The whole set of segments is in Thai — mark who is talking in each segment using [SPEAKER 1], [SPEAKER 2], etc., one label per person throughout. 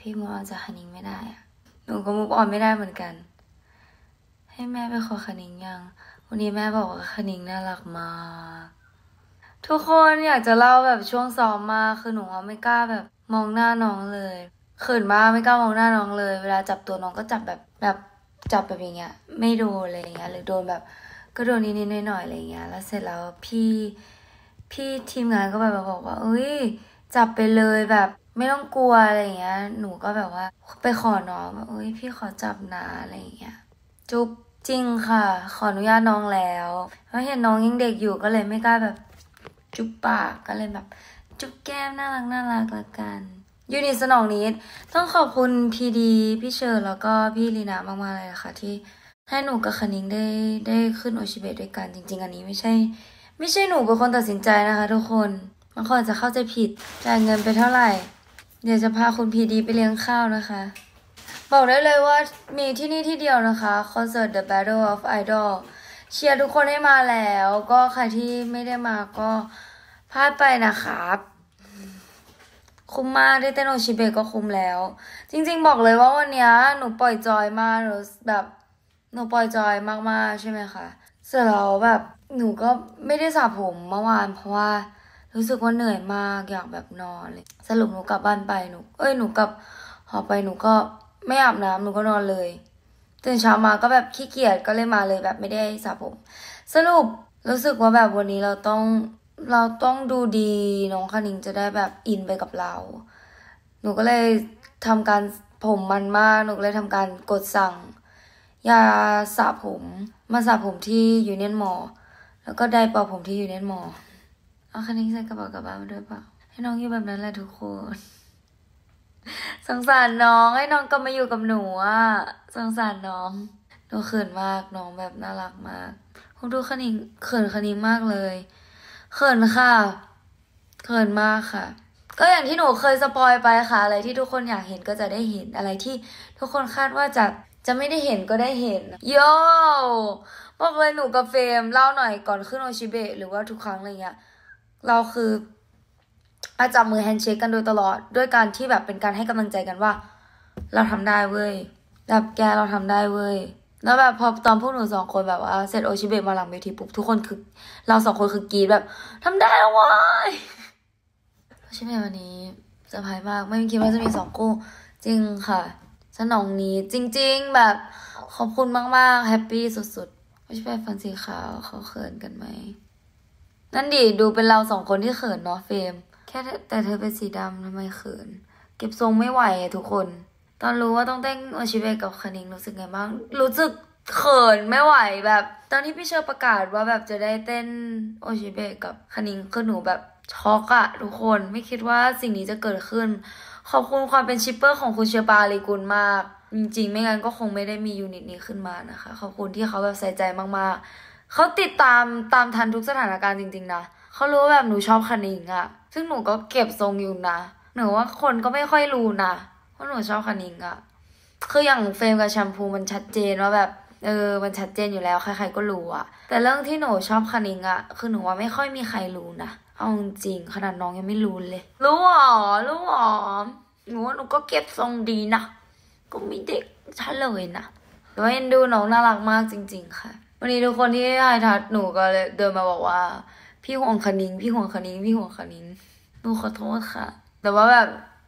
[SPEAKER 1] พี่มูออนจะคณิงไม่ได้อะหนูก็มูออนไม่ได้เหมือนกันให้แม่ไปขอคณิงยังวันนี้แม่บอกว่าคณิงน่ารักมากทุกคนอยากจะเล่าแบบช่วงซ้อมมากคือหนูไม่กล้าแบบมองหน้าน้องเลยเขินมากไม่กล้ามองหน้าน้องเลยเวลาจับตัวน้องก็จับแบบจับแบบอย่างเงี้ยไม่โดนอะไรอย่างเงี้ยหรือโดนแบบก็โดนนิดๆหน่อยๆอะไรอย่างเงี้ยแล้วเสร็จแล้วพี่ทีมงานก็แบบมาบอกว่าเอ้ยจับไปเลยแบบไม่ต้องกลัวอะไรอย่างเงี้ยหนูก็แบบว่าไปขอน้องว่าเอ้ยพี่ขอจับนะอะไรอย่างเงี้ยจุ๊บจริงค่ะขออนุญาตน้องแล้วเพราะเห็นน้องยังเด็กอยู่ก็เลยไม่กล้าแบบจุ๊บปากก็เลยแบบจุ๊บแก้มน่ารักละกันยูนิสนองนิดต้องขอบคุณพีดีพี่เชอร์แล้วก็พี่ลีนามากๆเลยค่ะที่ให้หนูกับคณิงได้ขึ้นโอชิเบะด้วยกันจริงๆอันนี้ไม่ใช่หนูเป็นคนตัดสินใจนะคะทุกคนบางคนอาจจะเข้าใจผิดจ่ายเงินไปเท่าไหร่เดี๋ยวจะพาคุณพีดีไปเลี้ยงข้าวนะคะบอกได้เลยว่ามีที่นี่ที่เดียวนะคะคอนเสิร์ต The Battle of Idol เชียร์ทุกคนให้มาแล้วก็ใครที่ไม่ได้มาก็พลาดไปนะครับคุ้มมากได้เต้นโอชิเบะก็คุ้มแล้วจริงๆบอกเลยว่าวันนี้หนูปล่อยจอยมากหนูแบบหนูปล่อยจอยมากๆใช่ไหมคะเสร็จแล้วแบบหนูก็ไม่ได้สระผมเมื่อวานเพราะว่ารู้สึกว่าเหนื่อยมากอยากแบบนอนเลยสรุปหนูกลับบ้านไปหนูกลับหอไปหนูก็ไม่อาบน้ำหนูก็นอนเลยตื่นเช้ามาก็แบบขี้เกียจก็เลยมาเลยแบบไม่ได้สระผมสรุปรู้สึกว่าแบบวันนี้เราต้องดูดีน้องคณิงจะได้แบบอินไปกับเราหนูก็เลยทำการผมมันมากหนูก็เลยทำการกดสั่งยาสระผมมาสระผมที่ยูเนียนมอลล์แล้วก็ไดร์เป่าผมที่ยูเนียนมอลล์เอาคณิงใส่กระเป๋ากลับบ้านมาด้วยเปล่าให้น้องอยู่แบบนั้นแหละทุกคนสงสารน้องให้น้องกลับมาอยู่กับหนูอ่ะสงสารน้องหนูเขินมากน้องแบบน่ารักมากคุณดูคณิงเขินคณิงมากเลยเขินค่ะเขินมากค่ะก็อย่างที่หนูเคยสปอยไปค่ะอะไรที่ทุกคนอยากเห็นก็จะได้เห็นอะไรที่ทุกคนคาดว่าจะไม่ได้เห็นก็ได้เห็นโย่บอกเลยหนูกับเฟรมเล่าหน่อยก่อนขึ้นโอชิเบะหรือว่าทุกครั้งอะไรเงี้ยเราคืออาจับมือแฮนด์เชคกันโดยตลอดด้วยการที่แบบเป็นการให้กำลังใจกันว่าเราทำได้เว้ยแบบแกเราทำได้เว้ยแล้วแบบพอตอนพวกหนูสองคนแบบว่าเสร็จโอชิเบะมาหลังเวทีปุ๊บทุกคนคือเราสองคนคือกรี๊ดแบบทำได้แล้ววายโอชิเบะวันนี้เซอร์ไพรส์มากไม่คิดว่าจะมี2 คู่จริงค่ะสนองนี้จริงๆแบบขอบคุณมากๆแฮปปี้สุดๆโอชิเบะฟันสีขาวเขาเขินกันไหมนั่นดิดูเป็นเรา2 คนที่เขินเนาะเฟรมแค่แต่เธอเป็นสีดำทำไมเขินเก็บทรงไม่ไหวอะทุกคนตอนรู้ว่าต้องเต้นโอชิเบะกับคณิงรู้สึกไงบ้างรู้สึกเขินไม่ไหวแบบตอนที่พี่เชอร์ประกาศว่าแบบจะได้เต้นโอชิเบะกับคณิงคือหนูแบบช็อกอะทุกคนไม่คิดว่าสิ่งนี้จะเกิดขึ้นขอบคุณความเป็นชิปเปอร์ของคุณเชอร์ปาลีกุลมากจริงๆไม่งั้นก็คงไม่ได้มียูนิตนี้ขึ้นมานะคะขอบคุณที่เขาแบบใส่ใจมากๆเขาติดตามทันทุกสถานการณ์จริงๆนะเขารู้ว่าแบบหนูชอบคณิงอะซึ่งหนูก็เก็บทรงอยู่นะหนูว่าคนก็ไม่ค่อยรู้นะว่าหนูชอบคณิงอะคืออย่างเฟรมกับแชมพูมันชัดเจนว่าแบบมันชัดเจนอยู่แล้วใครๆก็รู้อะแต่เรื่องที่หนูชอบคณิงอะคือหนูว่าไม่ค่อยมีใครรู้นะเอาจริงขนาดน้องยังไม่รู้เลยรู้หรอหนูว่าหนูก็เก็บทรงดีนะก็มีเด็กเฉลยนะแต่ว่าเอ็นดูน้องน่ารักมากจริงๆค่ะวันนี้ทุกคนที่ให้ทัดหนูก็เลยเดินมาบอกว่าพี่ห่วงคณิงหนูขอโทษค่ะแต่ว่าแบบ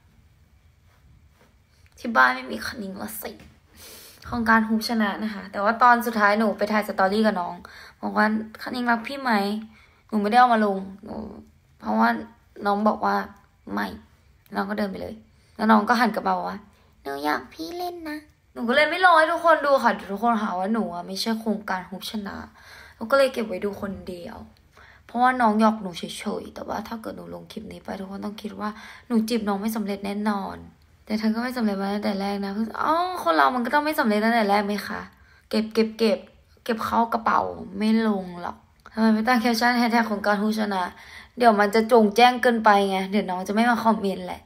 [SPEAKER 1] ที่บ้านไม่มีคณิงละสิของการฮุบชนะนะคะแต่ว่าตอนสุดท้ายหนูไปถ่ายสตอรี่กับน้องบอกว่าคณิงรักพี่ไหมหนูไม่ได้เอามาลงเพราะว่าน้องบอกว่าไม่น้องก็เดินไปเลยแล้วน้องก็หันกลับมาบอกว่าหนูอยากพี่เล่นนะหนูก็เลยไม่ลงให้ทุกคนดูค่ะทุกคนหาว่าหนูไม่ใช่โครงการฮุบชนะหนูก็เลยเก็บไว้ดูคนเดียวเพราะว่าน้องหยอกหนูเฉยๆแต่ว่าถ้าเกิดหนูลงคลิปนี้ไปทุกคนต้องคิดว่าหนูจีบน้องไม่สำเร็จแน่นอนแต่เธอก็ไม่สำเร็จมาตั้งแต่แรกนะคือคนเรามันก็ต้องไม่สำเร็จตั้งแต่แรกไหมคะเก็บเข้ากระเป๋าไม่ลงหรอกทำไมไม่ตั้งแคปชั่นแฮชแท็กของการฮูชนะเดี๋ยวมันจะจงแจ้งเกินไปไงเดี๋ยวน้องจะไม่มาคอมเมนต์แหละ